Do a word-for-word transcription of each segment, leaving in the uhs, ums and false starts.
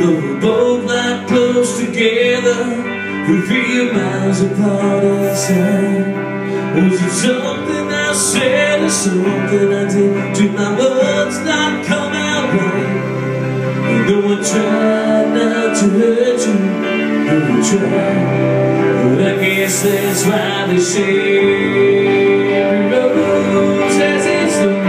Though we're both not close together, we're three miles apart inside. Was it something I said or something I did? Did my words not come out right? And though I tried not to hurt you, though I tried, but I guess that's why they say every rose has its thorn.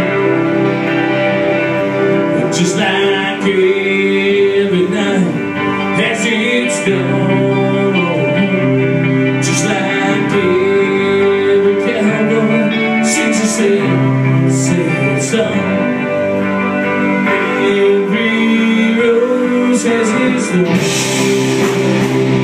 Just like every night has its dawn. Just like every cowboy sings a sad, sad song. Every rose has its thorn.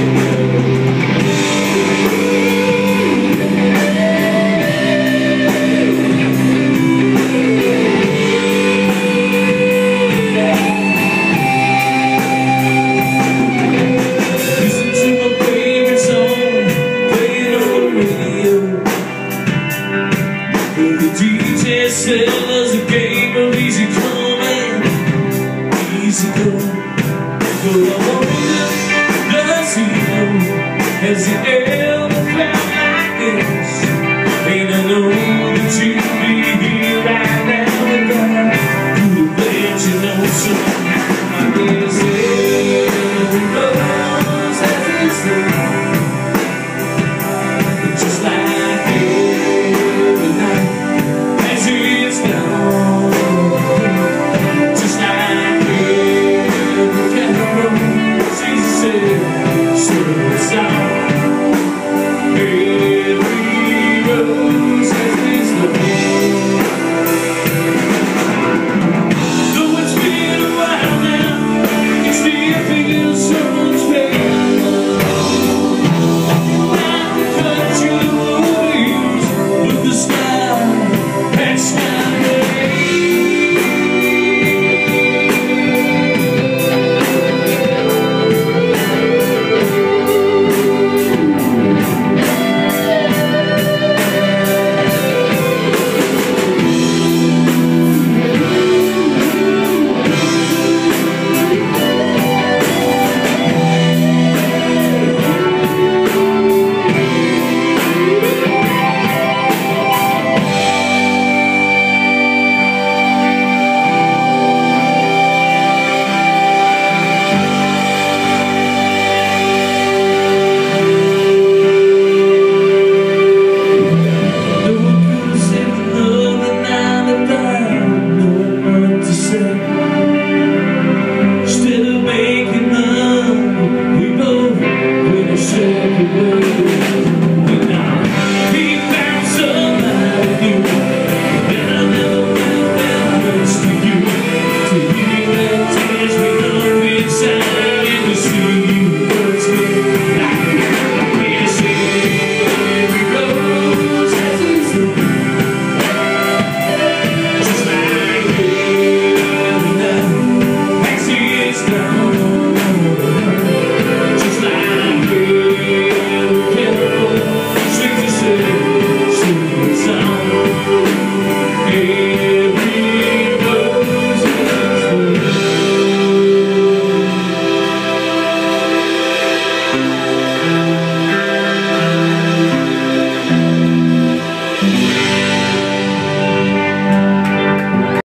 Says a game of easy come and easy go. But I wonder, does he know? Has he ever felt like this? Ain't I know that you'd be here right now, and I could have let you know so.